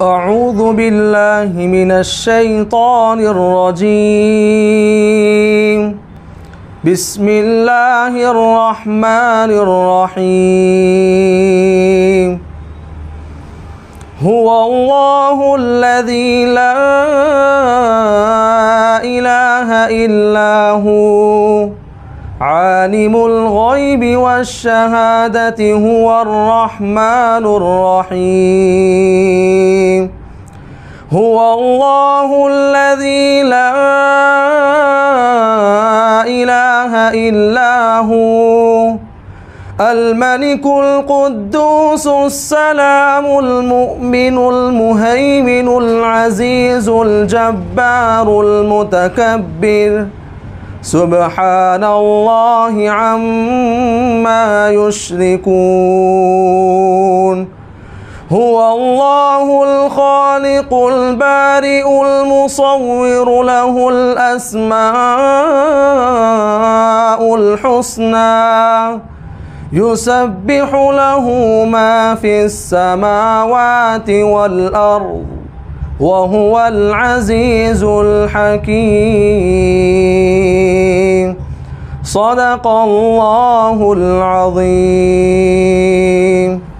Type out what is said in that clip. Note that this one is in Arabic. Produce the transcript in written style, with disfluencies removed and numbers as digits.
أعوذ بالله من الشيطان الرجيم. بسم الله الرحمن الرحيم. هو الله الذي لا إله إلا هو عالم الغيب والشهادة هو الرحمن الرحيم. هو الله الذي لا إله إلا هو الملك القدوس السلام المؤمن المهيمن العزيز الجبار المتكبر سبحان الله عما يشركون. هو الله الخالق البارئ المصور له الأسماء الحسنى يسبح له ما في السماوات والأرض وهو العزيز الحكيم. صدق الله العظيم.